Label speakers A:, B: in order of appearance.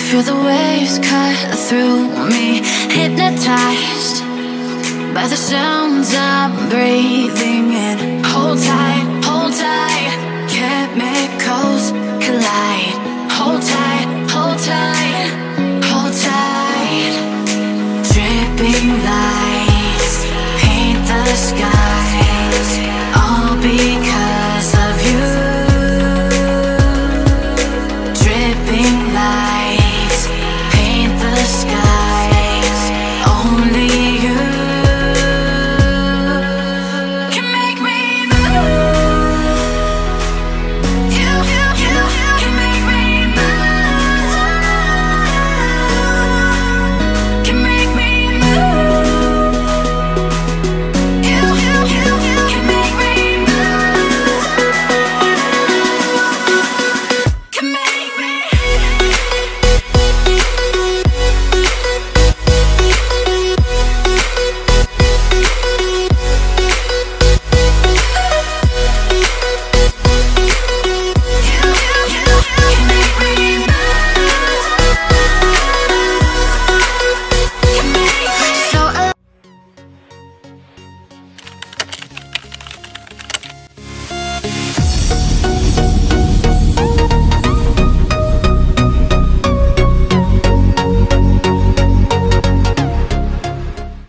A: Feel the waves cut through me, hypnotized by the sounds I'm breathing in. Hold tight, hold tight, chemicals collide. Hold tight, hold tight, hold tight. Dripping lights paint the sky.